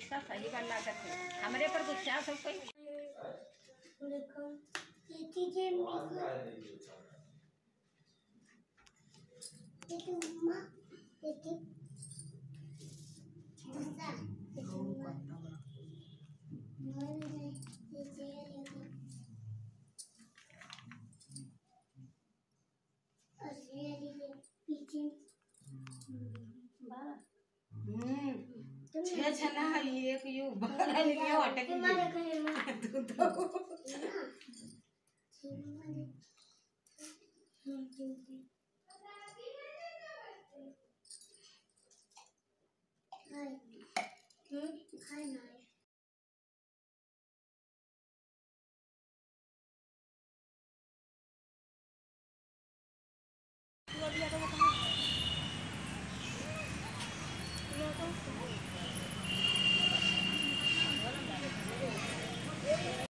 गुस्सा सही कर ला करते हमारे पर गुस्सा सब कोई देखो ये चीजें ये मम्मा ये छना एक यू बड़ा लिया अटक गई